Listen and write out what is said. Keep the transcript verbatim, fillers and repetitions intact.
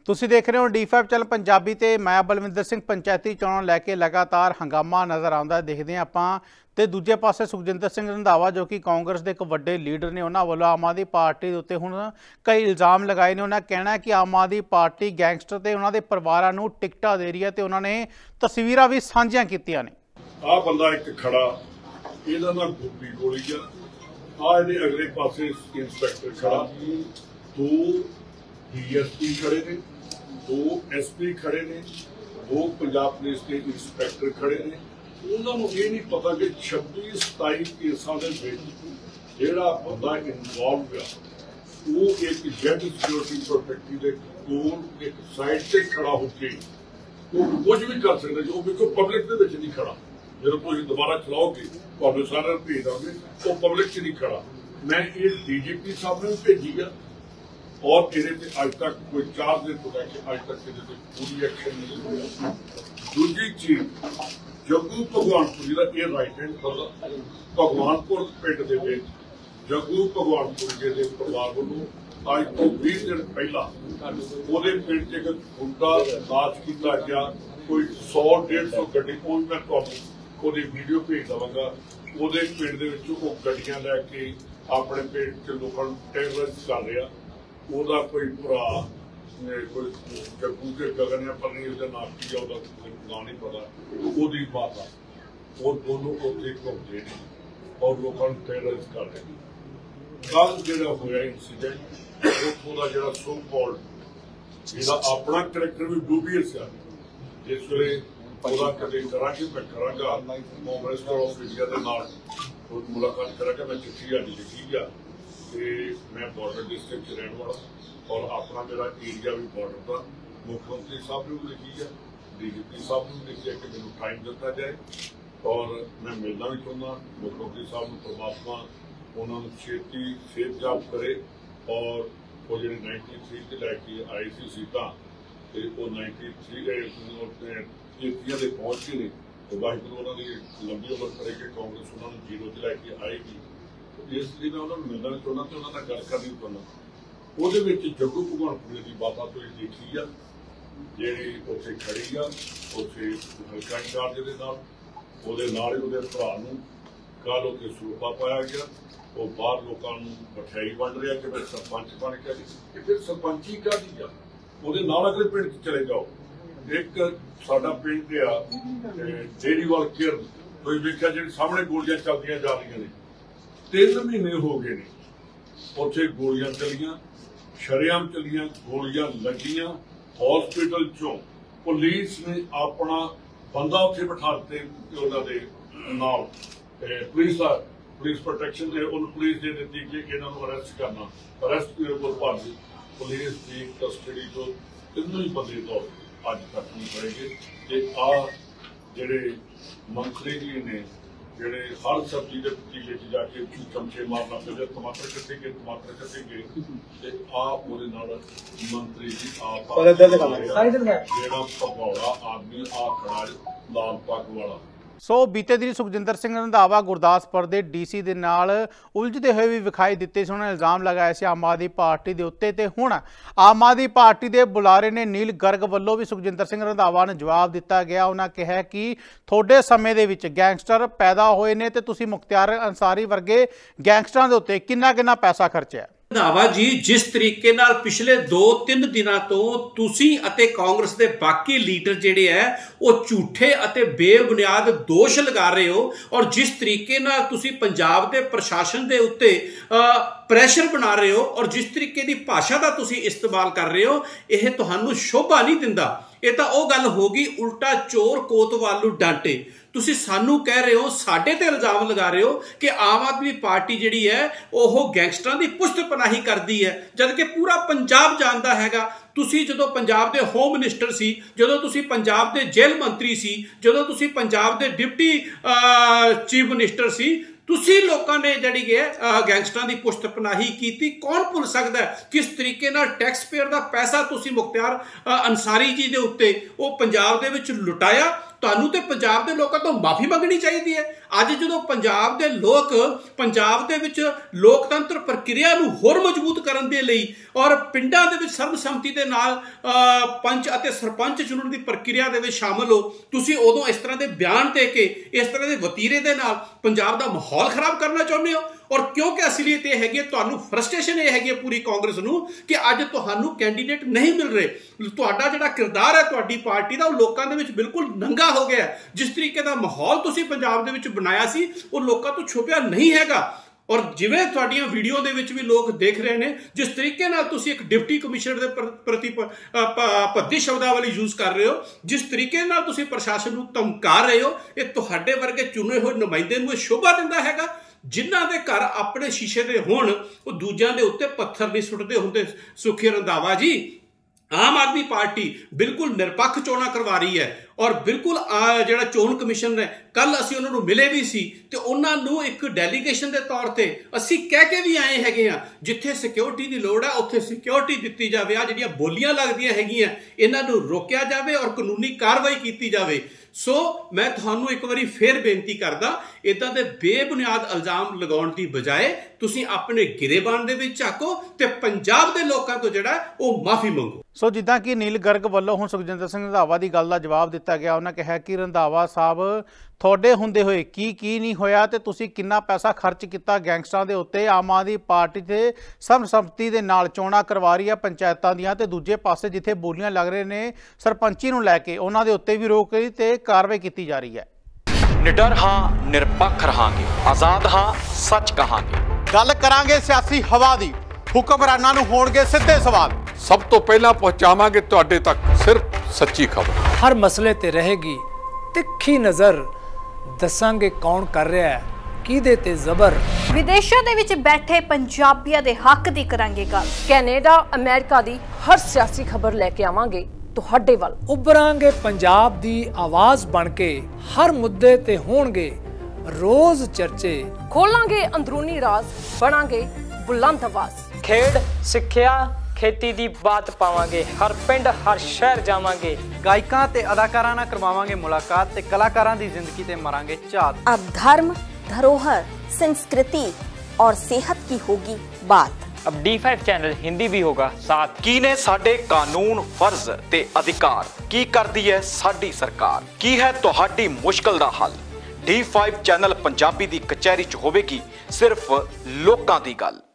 ਤੁਸੀਂ ਦੇਖ ਰਹੇ ਹੋ ਡੀ फाइव चैनल पंजाबी ਤੇ मैं बलविंदर सिंह पंचायती चोणां लैके लगातार हंगामा नज़र आता देखते हैं ਆਪਾਂ ਤੇ ਦੂਜੇ ਪਾਸੇ ਸੁਖਜਿੰਦਰ ਸਿੰਘ ਰੰਧਾਵਾ जो कि कांग्रेस के एक ਵੱਡੇ लीडर ने उन्होंने वालों आम आदमी पार्टी के उत्ते हुण कई इल्जाम लगाए ने। उन्होंने कहना है कि आम आदमी पार्टी गैंगस्टर ते उन्होंने परिवारां नूं टिकटां दे रही है ते उन्होंने तस्वीरां भी साझियां कीतियां ने। आ बंदा एक खड़ा इहदा नाम गोपी गोली आ आ इहदे अगले पासे इंस्पैक्टर खड़ा दो डीएसपी खड़े ने दो एसपी खड़े ने दो पंजाब पुलिस के इंस्पैक्टर खड़े ने। उन्होंने ये नहीं पता कि छब्बी सताई केसा जोड़ा बंदा इनवॉल्व है वो एक जेड सिक्योरिटी प्रोटेक्टी के कोल एक साइड से खड़ा होकर वो कुछ भी कर सकता जो बिल्कुल पब्लिक के नहीं खड़ा। जो तुम दोबारा चलाओगे तो सारे भेज दोगे वो पब्लिक च नहीं खड़ा। मैं ये डी जी पी साहब ने भेजी है और ये अज तक कोई चार दिन तो लैके अज तक पूरी एक्शन नहीं हुआ। दूसरी चीज जग्गू भगवानपुरी का यह राइट हैंड ब्रदर भगवानपुर पिंड के जग्गू भगवानपुरी के परिवार वालों अज तो बीस दिन पहला वो पिंड च एक गुंडा नाच किया गया कोई सौ डेढ़ सौ गड्डी वो मैं तुहानू वीडियो भेज देवांगा। वो पिंड के गड्डियां लैके अपने पिंड च लोगों टेररिस्ट कर रहा ਉਹਦਾ कोई भरा कोई जग्गू के गगन या पर नहीं उसका नाम की ना नहीं पता वो माता और दोनों उत्थे घूमते हैं और लोगों को टेररिस्ट कर रहे हैं। कल जो होया इंसीडेंट उतों का जो सो कॉल्ड जिसका अपना करैक्टर भी डूबियस है जिस वे कदे करा मैं कराँगा कांग्रेस ऑफ इंडिया के नाल मुलाकात करा मैं चिट्ठी अज लिखी है कि मैं बॉर्डर डिस्ट्रिक्ट रहने वाला और अपना मेरा एरिया भी बॉर्डर का मुख्यमंत्री साहब ने भी लिखी है डी जी पी साहब ने भी लिखी है कि मैं टाइम दिता जाए और मैं मिलना भी चाहूँगा मुख्यमंत्री साहब को। परमात्मा उन्होंने छेती सेहतयाब करे और वो जो नाइनटी थ्री से लैके आई सी सीटा तो नाइनटी थ्री एतिया के पहुँच के नहीं तो वाहिगुरू उन्होंने लंबी उम्र करे कि कांग्रेस उन्होंने जीरो से लैके आएगी। इसलिए मैं उन्होंने मिलना भी चाहना तो उन्होंने गल करनी चाहना। वो जग्गू भगवानपुरी की बात तो देखी है जी उत्थे खड़ी आ उत्थे हल्का इंचार्ज के भरा कल उत्थे सूबा पाया गया वो बाहर लोगों मठियाई वंड रहा कि मैं सरपंच बन गया फिर सरपंची क्या दी आ वो अगले पिंड चले जाओ। एक साडा पिंड आ डेरीवाल केयर कोई देखा जी सामने गोलियां चलदियां जा रही ने तीन महीने हो गए ने उत्थे गोलियां चलियां शरेआम चलियां गोलियां लगियां हॉस्पिटल चों पुलिस ने अपना बंदा उत्थे बिठा दिते उन्होंने नाल पुलिस पुलिस प्रोटेक्शन से उन पुलिस दे दी कि इन्होंने अरेस्ट करना अरेस्ट भर पुलिस की कस्टडी तो तीनों ही बंदे तो अज तक नहीं पड़ेगे। आ जेडे मंत्री जी ने जेडे हर सब्जी के पतीले च जाके चमचे मारना पे टमाटर कटे गए टमाटर कटे गए आप मंत्री जी आप जेड़ा भगौड़ा आदमी आ खड़ा लाल पग वाला। सो बीते दिन सुखजिंदर सिंह रंधावा गुरदासपुर के डी सी के नाल उलझते हुए भी विखाई दिते। उन्होंने इल्जाम लगाया से आम आदमी पार्टी के उत्ते ते हुण आम आदमी पार्टी के बुलारे ने नील गर्ग वालों भी सुखजिंदर सिंह रंधावा ने जवाब दिता गया। उन्होंने कहा कि थोड़े समय दे विच गैंगस्टर पैदा होए ने ते तुसीं मुख्तियार अंसारी वर्गे गैंगस्टरां दे उत्ते किन्ना किन्ना पैसा खर्चिया। रंधावा जी जिस तरीके नाल पिछले दो तीन दिनों तो तुसी अते कांग्रेस के बाकी लीडर जिहड़े है वो झूठे अते बेबुनियाद दोष लगा रहे हो और जिस तरीके नाल तुसी पंजाब के प्रशासन के उत्ते प्रैशर बना रहे हो और जिस तरीके की भाषा का तुसी इस्तेमाल कर रहे हो यह तुहानू शोभा नहीं दिंदा। ये तो वह गल होगी उल्टा चोर कोतवालू डांटे। तुसी सानू कह रहे हो साडे ते इल्जाम लगा रहे हो कि आम आदमी पार्टी जिहड़ी है वह गैंगस्टरां दी पुश्त पनाही करती है जबकि पूरा पंजाब जानता हैगा। तुसी जदों पंजाब के होम मिनिस्टर सी जदों तुसी पंजाब के जेल मंत्री सी जदों तुसी पंजाब के डिप्टी चीफ मिनिस्टर सी तुसी लोगों ने जिहड़ी है गैंगस्टरां दी पुश्त पनाही की। कौन भुल सकता है किस तरीके नाल टैक्स पेयर का पैसा तुसी मुख्तियार अंसारी जी के उत्ते वो पंजाब दे विच लुटाया। ਤੁਹਾਨੂੰ ਤੇ ਪੰਜਾਬ ਦੇ ਲੋਕਾਂ ਤੋਂ ਮਾਫੀ ਮੰਗਣੀ ਚਾਹੀਦੀ ਹੈ। ਅੱਜ ਜਦੋਂ ਪੰਜਾਬ ਦੇ ਲੋਕ ਪੰਜਾਬ ਦੇ ਵਿੱਚ ਲੋਕਤੰਤਰ ਪ੍ਰਕਿਰਿਆ ਨੂੰ ਹੋਰ ਮਜ਼ਬੂਤ ਕਰਨ ਦੇ ਲਈ ਔਰ ਪਿੰਡਾਂ ਦੇ ਵਿੱਚ ਸਰਬਸੰਮਤੀ ਦੇ ਨਾਲ ਪੰਚ ਅਤੇ ਸਰਪੰਚ ਚੁਣਨ ਦੀ ਪ੍ਰਕਿਰਿਆ ਦੇ ਵਿੱਚ ਸ਼ਾਮਲ ਹੋ, ਤੁਸੀਂ ਉਦੋਂ ਇਸ ਤਰ੍ਹਾਂ ਦੇ ਬਿਆਨ ਦੇ ਕੇ ਇਸ ਤਰ੍ਹਾਂ ਦੇ ਵਤੀਰੇ ਦੇ ਨਾਲ ਪੰਜਾਬ ਦਾ ਮਾਹੌਲ ਖਰਾਬ ਕਰਨਾ ਚਾਹੁੰਦੇ ਹੋ। ਔਰ ਕਿਉਂਕਿ ਅਸਲੀਅਤ ਇਹ ਹੈਗੀ, ਤੁਹਾਨੂੰ ਫਰਸਟ੍ਰੇਸ਼ਨ ਇਹ ਹੈਗੀ ਪੂਰੀ ਕਾਂਗਰਸ ਨੂੰ ਕਿ ਅੱਜ ਤੁਹਾਨੂੰ ਕੈਂਡੀਡੇਟ ਨਹੀਂ ਮਿਲ ਰਹੇ। ਤੁਹਾਡਾ ਜਿਹੜਾ ਕਿਰਦਾਰ ਹੈ ਤੁਹਾਡੀ ਪਾਰਟੀ ਦਾ, ਉਹ ਲੋਕਾਂ ਦੇ ਵਿੱਚ ਬਿਲਕੁਲ ਨੰਗਾ ਹੋ ਗਿਆ। ਜਿਸ ਤਰੀਕੇ ਦਾ ਮਾਹੌਲ ਤੁਸੀਂ ਪੰਜਾਬ ਦੇ ਵਿੱਚ ਬਣਾਇਆ ਸੀ, ਉਹ ਲੋਕਾਂ ਤੋਂ ਛੁਪਿਆ ਨਹੀਂ ਹੈਗਾ। ਔਰ ਜਿਵੇਂ ਤੁਹਾਡੀਆਂ ਵੀਡੀਓ ਦੇ ਵਿੱਚ ਵੀ ਲੋਕ ਦੇਖ ਰਹੇ ਨੇ, ਜਿਸ ਤਰੀਕੇ ਨਾਲ ਤੁਸੀਂ ਇੱਕ ਡਿਪਟੀ ਕਮਿਸ਼ਨਰ ਦੇ ਪ੍ਰਤੀ ਭੱਦੀ ਸ਼ਬਦਾਵਲੀ ਯੂਜ਼ ਕਰ ਰਹੇ ਹੋ, ਜਿਸ ਤਰੀਕੇ ਨਾਲ ਤੁਸੀਂ ਪ੍ਰਸ਼ਾਸਨ ਨੂੰ ਧਮਕਾ ਰਹੇ ਹੋ, ਇਹ ਤੁਹਾਡੇ ਵਰਗੇ ਚੁਣੇ ਹੋਏ ਨੁਮਾਇੰਦੇ ਨੂੰ ਇਹ ਸ਼ੋਭਾ ਦਿੰਦਾ ਹੈਗਾ। ਜਿਨ੍ਹਾਂ ਦੇ ਘਰ ਆਪਣੇ ਸ਼ੀਸ਼ੇ ਦੇ ਹੋਣ, ਉਹ ਦੂਜਿਆਂ ਦੇ ਉੱਤੇ ਪੱਥਰ ਨਹੀਂ ਸੁੱਟਦੇ ਹੁੰਦੇ। ਸੁਖੀ ਰੰਧਾਵਾ ਜੀ, ਆਮ ਆਦਮੀ ਪਾਰਟੀ ਬਿਲਕੁਲ ਨਿਰਪੱਖ ਚੋਣਾਂ ਕਰਵਾ ਰਹੀ ਹੈ ਔਰ ਬਿਲਕੁਲ ਜਿਹੜਾ ਚੋਣ ਕਮਿਸ਼ਨ ਨੇ, ਕੱਲ ਅਸੀਂ ਉਹਨਾਂ ਨੂੰ ਮਿਲੇ ਵੀ ਸੀ ਤੇ ਉਹਨਾਂ ਨੂੰ ਇੱਕ ਡੈਲੀਗੇਸ਼ਨ ਦੇ ਤੌਰ ਤੇ ਅਸੀਂ ਕਹਿ ਕੇ ਵੀ ਆਏ ਹੈਗੇ ਆ, ਜਿੱਥੇ ਸਿਕਿਉਰਿਟੀ ਦੀ ਲੋੜ ਹੈ ਉੱਥੇ ਸਿਕਿਉਰਿਟੀ ਦਿੱਤੀ ਜਾਵੇ। ਆ ਜਿਹੜੀਆਂ ਬੋਲੀਆਂ ਲੱਗਦੀਆਂ ਹੈਗੀਆਂ, ਇਹਨਾਂ ਨੂੰ ਰੋਕਿਆ ਜਾਵੇ ਔਰ ਕਾਨੂੰਨੀ ਕਾਰਵਾਈ ਕੀਤੀ ਜਾਵੇ। ਸੋ ਮੈਂ ਤੁਹਾਨੂੰ ਇੱਕ ਵਾਰੀ ਫੇਰ ਬੇਨਤੀ ਕਰਦਾ, ਇਦਾਂ ਦੇ ਬੇਬੁਨਿਆਦ ਇਲਜ਼ਾਮ ਲਗਾਉਣ ਦੀ ਬਜਾਏ ਤੁਸੀਂ ਆਪਣੇ ਗਿਰੇਬਾਨ ਦੇ ਵਿੱਚ ਝਾਕੋ ਤੇ ਪੰਜਾਬ ਦੇ ਲੋਕਾਂ ਤੋਂ ਜਿਹੜਾ ਉਹ ਮਾਫੀ ਮੰਗੋ। ਸੋ ਜਿੱਦਾਂ ਕਿ ਨੀਲ ਗਰਗ ਵੱਲੋਂ ਹੁਣ ਸੁਖਜਿੰਦਰ ਸਿੰਘ ਰੰਧਾਵਾ ਦੀ ਗੱਲ ਦਾ ਜਵਾਬ ਦਿੱਤਾ ਗਿਆ। ਉਹਨਾਂ ਕਿਹਾ ਕਿ ਰੰਧਾਵਾ ਸਾਹਿਬ, ਤੁਹਾਡੇ ਹੁੰਦੇ ਹੋਏ ਕੀ ਕੀ ਨਹੀਂ ਹੋਇਆ ਤੇ ਤੁਸੀਂ ਕਿੰਨਾ ਪੈਸਾ ਖਰਚ ਕੀਤਾ ਗੈਂਗਸਟਰਾਂ ਦੇ ਉੱਤੇ। ਆਮ ਆਦਮੀ ਪਾਰਟੀ ਤੇ ਸਰਬਸੰਮਤੀ ਦੇ ਨਾਲ ਚੋਣਾਂ ਕਰਵਾ ਰਹੀ ਹੈ ਪੰਚਾਇਤਾਂ ਦੀਆਂ, ਤੇ ਦੂਜੇ ਪਾਸੇ ਜਿੱਥੇ ਬੋਲੀਆਂ ਲੱਗ ਰਹੇ ਨੇ ਸਰਪੰਚੀ ਨੂੰ ਲੈ ਕੇ, ਉਹਨਾਂ ਦੇ ਉੱਤੇ ਵੀ ਰੋਕ ਤੇ ਕਾਰਵਾਈ ਕੀਤੀ ਜਾ ਰਹੀ ਹੈ। ਨਿਡਰ ਹਾਂ, ਨਿਰਪੱਖ ਰਹਾਂਗੇ, ਆਜ਼ਾਦ ਹਾਂ, ਸੱਚ ਕਹਾਂਗੇ। ਗੱਲ ਕਰਾਂਗੇ ਸਿਆਸੀ ਹਵਾ ਦੀ, ਹੁਕਮਰਾਨਾਂ ਨੂੰ ਹੋਣਗੇ ਸਿੱਧੇ ਸਵਾਲ। ਸਭ ਤੋਂ ਪਹਿਲਾਂ ਪਹੁੰਚਾਵਾਂਗੇ ਤੁਹਾਡੇ ਤੱਕ ਸਿਰਫ ਸੱਚੀ ਖਬਰ। ਹਰ ਮਸਲੇ ਤੇ ਰਹੇਗੀ ਤਿੱਖੀ ਨਜ਼ਰ, ਦੱਸਾਂਗੇ ਕੌਣ ਕਰ ਰਿਹਾ ਹੈ ਕਿਹਦੇ ਤੇ ਜ਼ਬਰ। ਵਿਦੇਸ਼ਾਂ ਦੇ ਵਿੱਚ ਬੈਠੇ ਪੰਜਾਬੀਆਂ ਦੇ ਹੱਕ ਦੀ ਕਰਾਂਗੇ ਗੱਲ। ਕੈਨੇਡਾ, ਅਮਰੀਕਾ ਦੀ ਹਰ ਸਿਆਸੀ ਖਬਰ ਲੈ ਕੇ ਆਵਾਂਗੇ ਤੁਹਾਡੇ ਵੱਲ। ਉਭਰਾਂਗੇ ਪੰਜਾਬ ਦੀ ਆਵਾਜ਼ ਬਣ ਕੇ, ਹਰ ਮੁੱਦੇ ਤੇ ਹੋਣਗੇ ਰੋਜ਼ ਚਰਚੇ। ਖੋਲਾਂਗੇ ਅੰਦਰੂਨੀ ਰਾਜ਼, ਬਣਾਂਗੇ ਬੁਲੰਦ ਆਵਾਜ਼। ਖੇਡ, ਸਿੱਖਿਆ, खेती दी बात पावांगे, हर पिंड हर शहर जावांगे। गायकां ते अदाकारां नाल करवावांगे मुलाकात ते कलाकारां दी जिंदगी ते मारांगे झात। अब धर्म, धरोहर, संस्कृति और सेहत की होगी बात। अब डी फाइव चैनल हिंदी भी होगा साथ। की ने साडे कानून, फर्ज ते अधिकार, की करदी है साडी सरकार, की है तुहाडी मुश्किल दा हल। डी फाइव चैनल पंजाबी दी कचहरी च होवेगी सिर्फ लोकां दी गल।